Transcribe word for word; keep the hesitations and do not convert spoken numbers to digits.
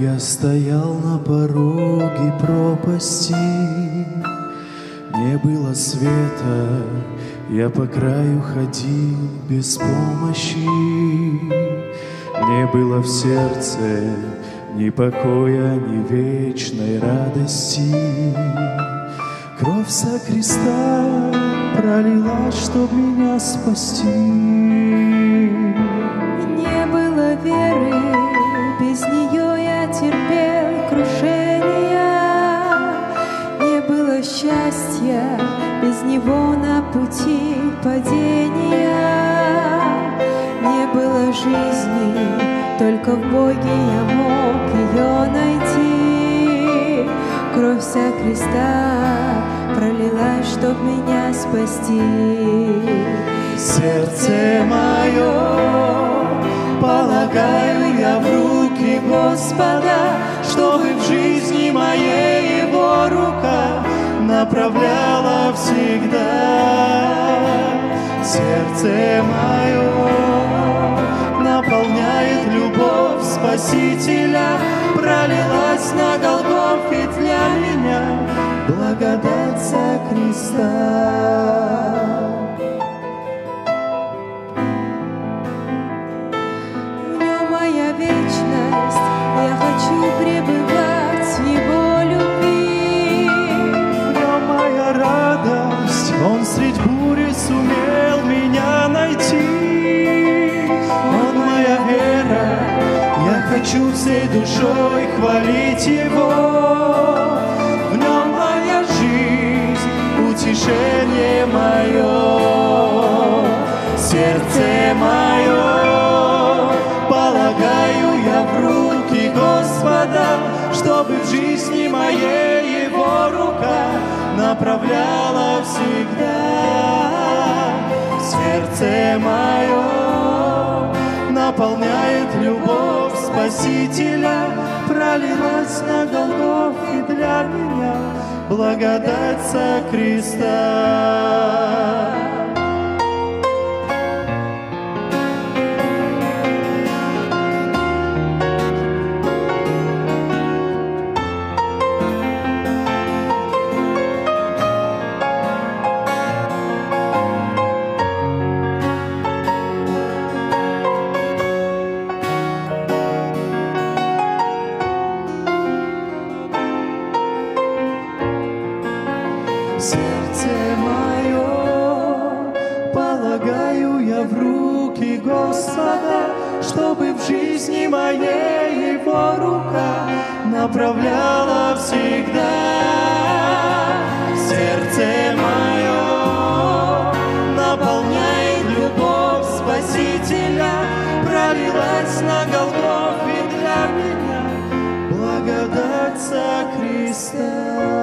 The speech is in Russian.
Я стоял на пороге пропасти, не было света, я по краю ходил без помощи. Не было в сердце ни покоя, ни вечной радости. Кровь со креста пролилась, чтоб меня спасти. Не было веры, без нее я терпел крушения. Не было счастья, без него на пути падения. Не было жизни, только в Боге я мог ее найти. Кровь со креста пролилась, чтоб меня спасти. Сердце мое полагаю я в руки Господа, чтобы в жизни моей Его рука направляла всегда. Сердце мое наполняет любовь Спасителя, пролилась на Голгофе для меня благодать со креста. В нем моя вечность, я хочу пребывать в Его любви. В нем моя радость, Он средь бури сумел меня найти. Он моя вера, я хочу всей душой хвалить Его. В нем моя жизнь, утешение мое. Сердце мое полагаю я в руки Господа, чтобы в жизни моей Его рука направляла всегда. Сердце мое наполняет любовь Спасителя, пролилась на Голгофе для меня благодать со креста. Сердце мое полагаю я в руки Господа, чтобы в жизни моей Его рука направляла всегда. Сердце мое наполняет любовь Спасителя, пролилась на Голгофе для меня благодать со креста.